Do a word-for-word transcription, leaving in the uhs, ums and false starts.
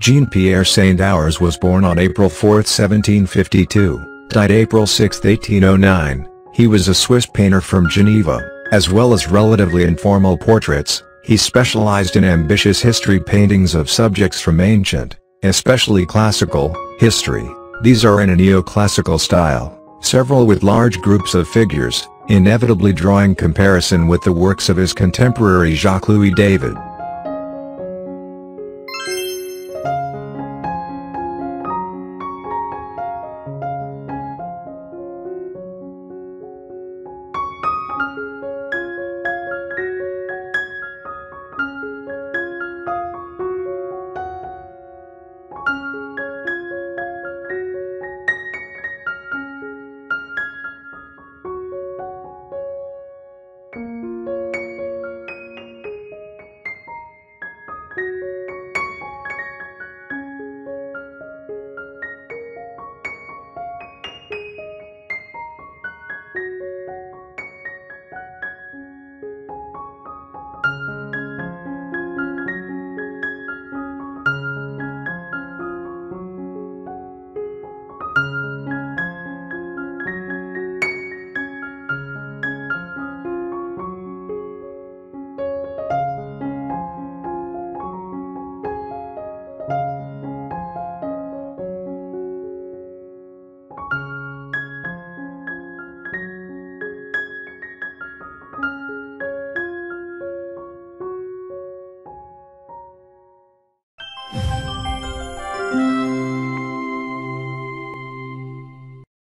Jean-Pierre Saint Ours was born on April fourth seventeen fifty-two, died April sixth eighteen oh nine. He was a Swiss painter from Geneva, as well as relatively informal portraits. He specialized in ambitious history paintings of subjects from ancient, especially classical, history. These are in a neoclassical style, several with large groups of figures, inevitably drawing comparison with the works of his contemporary Jacques-Louis David.